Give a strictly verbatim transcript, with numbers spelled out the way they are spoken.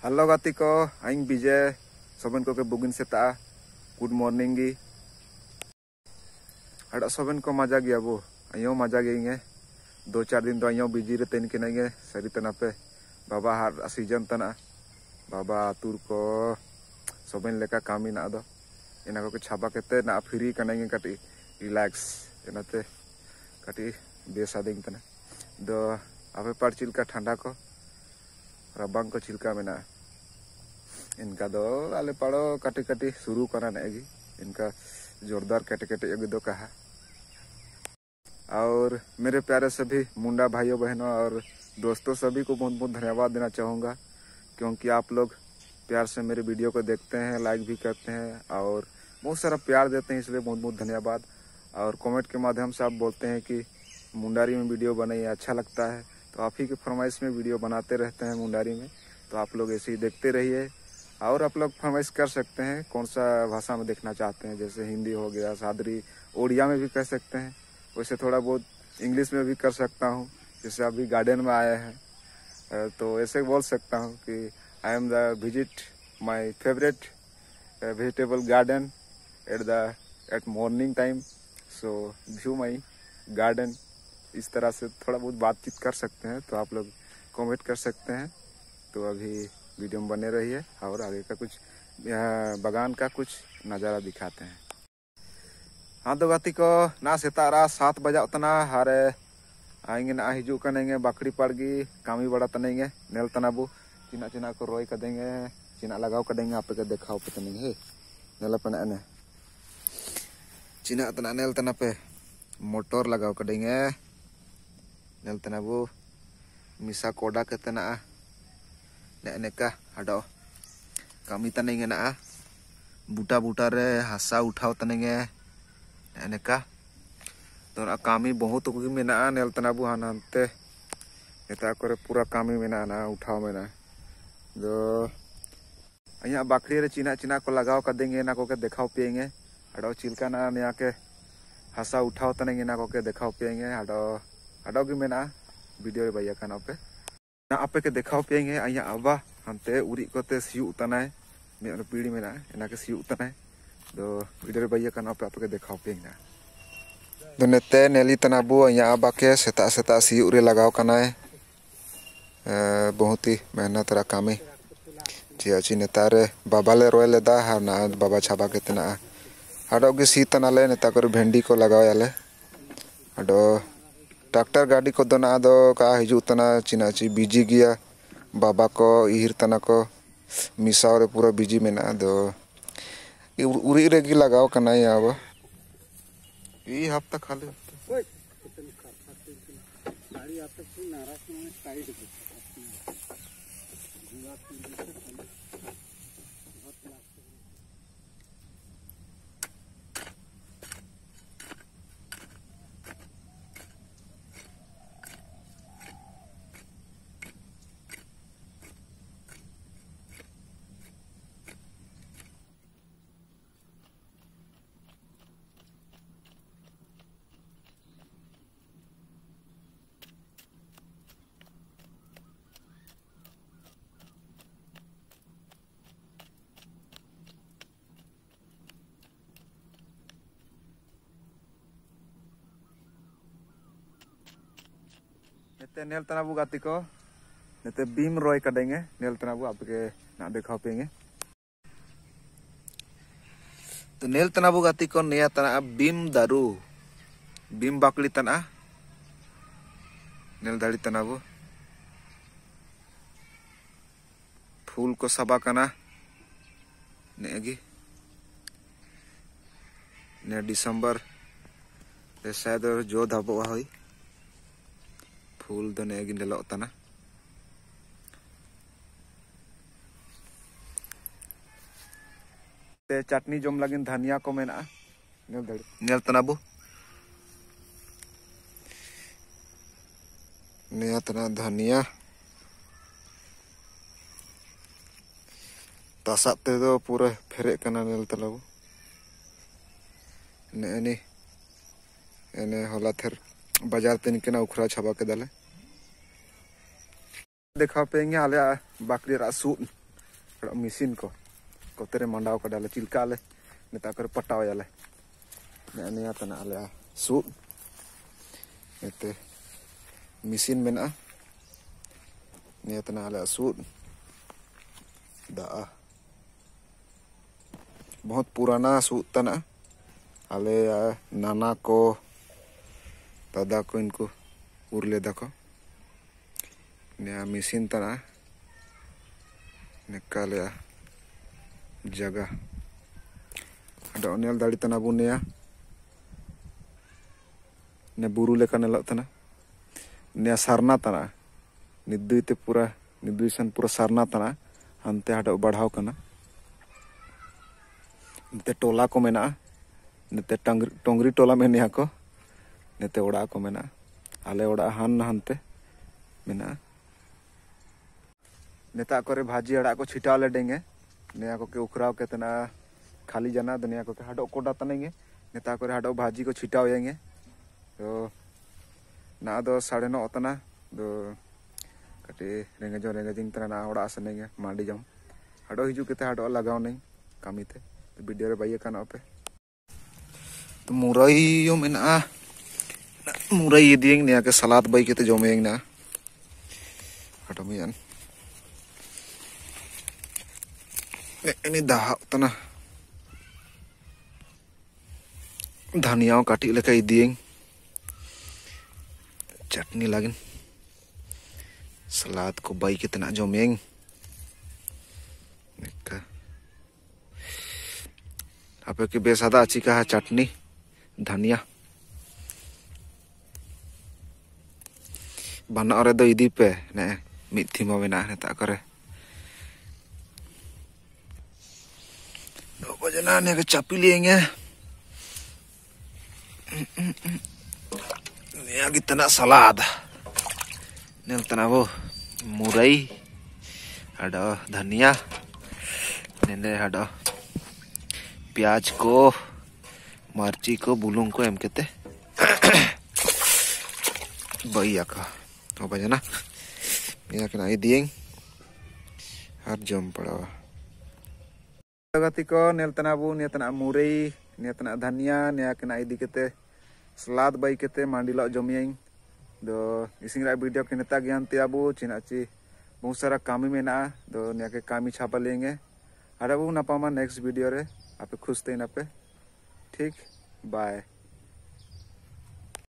Hello गाती को आइन विजय सोबन को के बुगिन सेता गुड मॉर्निंग गी अड़ा सोबन को मजा गया वो अयो मजा गएंगे दो चार दिन तो अयो बिजी रे तेन के नगे सरी तना पे बाबा हार सीजन तना बाबा तुर को सोबन लेका कामी ना दो इना को छाबा केते ना फ्री कनेंगे कटी रिलैक्स इनाते कटी बेसा देंग तना दो अबे पर चिलका ठंडा को रबांग को चिलका मेना इनका दो आले पड़ो कटी कटी शुरू करा नेगी इनका जोरदार कटे कटे योगी दो कहा। और मेरे प्यारे सभी मुंडा भाइयों बहनों और दोस्तों सभी को बहुत बहुत धन्यवाद देना चाहूँगा क्योंकि आप लोग प्यार से मेरे वीडियो को देखते हैं, लाइक भी करते हैं और बहुत सारा प्यार देते हैं, इसलिए बहुत बहुत धन्यवाद। और कमेंट के माध्यम से आप बोलते हैं कि मुंडारी में वीडियो बनाइए, अच्छा लगता है, तो आप ही के फरमाइश में वीडियो बनाते रहते हैं मुंडारी में, तो आप लोग ऐसे ही देखते रहिए। और आप लोग फरमाइश कर सकते हैं कौन सा भाषा में देखना चाहते हैं, जैसे हिंदी हो गया, सादरी, ओडिया में भी कह सकते हैं, वैसे थोड़ा बहुत इंग्लिश में भी कर सकता हूँ। जैसे अभी गार्डन में आए हैं तो ऐसे बोल सकता हूँ कि I am the visit my favourite vegetable garden at the at morning time, so view my garden. इस तरह से थोड़ा बहुत बातचीत कर सकते हैं, तो आप लोग कमेंट कर सकते हैं। तो अभी वीडियो में बने रहिए और आगे का कुछ बागान का कुछ नज़ारा दिखाते हैं। हाँ तो गाती को ना सेतारा सात बजा उतना हारे आएंगे ना हिजू करेंगे बाकड़ी पड़गी कामी बड़ा तनेंगे नेल तनाबू चिना चिना को रोई कर देंगे, चिना लगाओ कर देंगे, आप देखाओ पे तनेंगे नेल पे ने चिना तना नेल तना पे मोटर लगाओ कर देंगे नेल तनाबू मिसा कोडा के तना ने का हडो कामी तनेंगे ना बूटा बूटा रे हासा उठाओ तनेंगे ने का तो कामी बहुत को मेना नेल तनाबू हानते नेता करे पूरा कामी मेना ना उठाओ मेना दो अया बाकड़ी रे चिना चिना को लगाओ कर देंगे ना को के देखाओ पिएंगे हडो चिलका ना नया के हासा उठाओ तनेंगे ना को के देखाओ पिएंगे हडो हडो की मेना वीडियो रे भैया काना पे ना आपे के देखाओ पिएंगे अया अबा हनते उरी कोते सियु तनाय मे पीड़ी मेना एना के सियु तनाय दो वीडियो रे भैया काना पे आपे के देखाओ पिएंगे तो नेते नेली तनाबू अया अबा के सेता सेता सियु रे लगाओ कनाय बहुत ही मेहनत रा कामी चियाची नेतारे बाबा ले रोय लेदा हा ना बाबा छाबा के तना हाडो के सी तनाले नेता कर भेंडी को लगाओ याले हाडो ट्रैक्टर गाड़ी को दोना दो का हिजू तना चिनाची बिजी गया बाबा को इहिर तना को मिसा रे पूरा बिजी मेना दो उरी रेगी लगाओ कना याब ई हफ्ता खाली नेते नेल तनाबू गाती को नेते बीम रोय कर देंगे नेल तनाबू आपके ना देखाओ पेंगे। तो नेल तनाबू गाती को नया तना बीम दारू बीम बाकड़ी तना नेल दाड़ी तनाबू फूल को सबा कना नेगी ने दिसंबर शायद जो धाबो हुई फूल दो नेगी नेलो तना ते चटनी जम लगिन धनिया को मेना नेल दड़ी नेल तनाबू नेया तना धनिया तासा ते दो पूरा फेरे कना नेल तनाबू ने ने एने होला थेर बाजार तेन के ना उखरा छाबा के दाले देखा पेंगे आले बाकरी सूट mesin ko kotere mandau ka dale cilka le neta kore pataw ya le ne ya tana ale su ete mesin mena ne tana ale su da बहुत पुराना सूत तना आले नाना को दादा को इनको उरले दको नया मशीन तना निकाले जगह ada onel dari tanah bunia ne buru leka nelok तना ne sarna तना निदुई ते पूरा निदुई सन पूरा sarna तना हंते हटा बढ़ाव कना नते टोला को मेना नते टोंगरी टोला मेनिया को नते ओड़ा को मेना आले ओड़ा हान हनते मेना नेता करे भाजी अड़ा को छिटाव ले देंगे नया को के उखराव के तना खाली जाना दुनिया को के हडो कोडा तनेंगे नेता करे हडो भाजी को छिटाव येंगे तो ना दो साढ़े नौ तना दो कटे रेंगे जो रेंगे जिंग तना ना ओड़ा सनेंगे मांडी जम हडो हिजू के हडो लगाव नहीं कमी थे वीडियो रे बाइये काना पे तो मुरई यो मेना मुरई दिएंग ने के सलाद बाई के जमेंग ना हटमियन ini dah tanah धनिया काटी लेका इदिएंग चटनी लागिन सलाद को बाई के तना जमेंग नेका apa ke besada achika chutney dhania bana ore do idi pe ne mithima mena ne ta kore do bajana ne ke chapi लेंगे ne agi tana salad ne tana wo murai ada dhania ne ada प्याज को मर्ची को बुलूंग को M कहते भैया का तो बजना या के नाई दिएंग हर जम पड़ा गति को नेलतना बु नेतना मुरई नेतना धनिया ने के नाई दी केते सलाद बाई केते मांडीला जमिएंग दो इसिंग रा वीडियो के नेता ज्ञान ते आबु चिनाची बहुत सारा कामी में ना दो ने के कामी छापा लेंगे अरे वो ना पामा नेक्स्ट वीडियो रे आप खुश थे ना पे ठीक बाय।